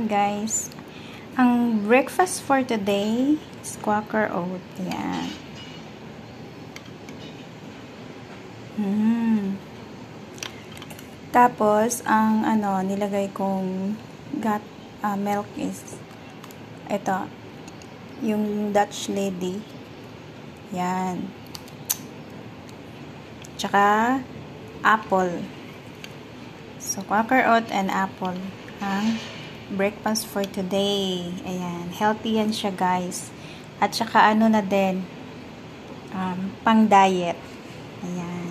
Ayan guys. Ang breakfast for today is Quaker oat. Ayan. Tapos, ang nilagay kong milk is ito. Yung Dutch lady. Yan. Tsaka, apple. So, Quaker oat and apple. Ang breakfast for today. Ayan. Healthy yan siya, guys. At saka, na din. Pang diet. Ayan.